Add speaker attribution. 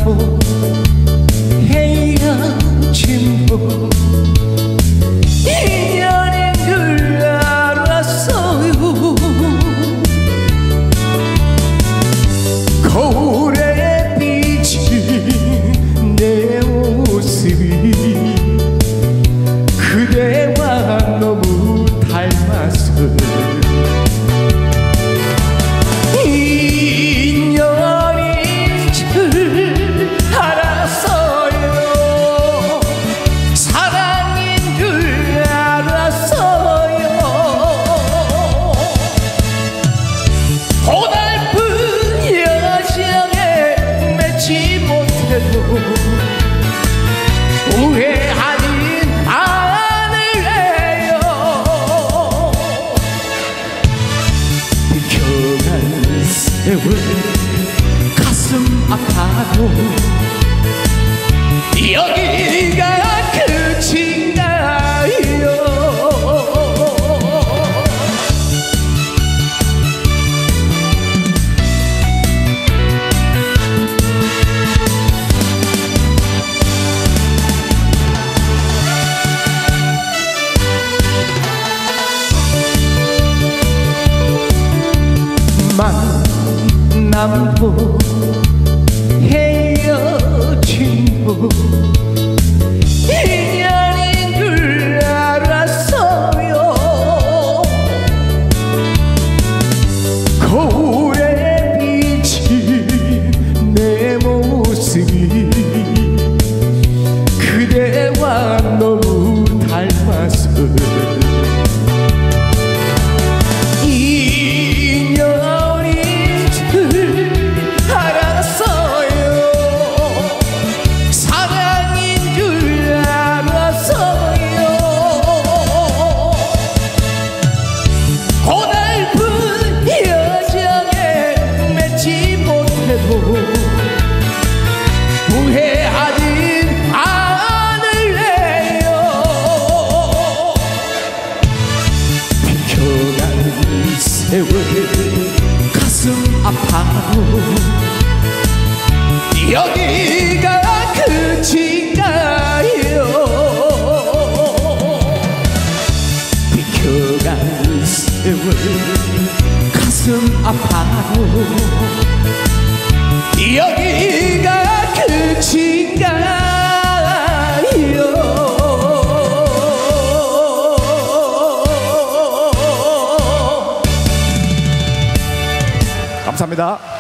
Speaker 1: 남고 헤어진 후 인연인 줄 알았어요. 거울에 비친 내 모습이 그대와 너무 닮아서 인연인 줄 알았어요. 사랑인 줄 알았어요. 고달픈 여정에 맺지 못해도 후회하진 않을래요. 비켜간 세월 가슴 아파도 여기가 끝인가요? 만남도 헤어진 후 인연인 줄 알았어요. 거울에 비친 내 모습이 그대와 너무 닮아서 후회하진 않을래요. 비켜간 세월 가슴 아파도 여기가 끝인가요? 비켜간 세월 가슴 아파도 여기가 끝인가요?
Speaker 2: 감사합니다.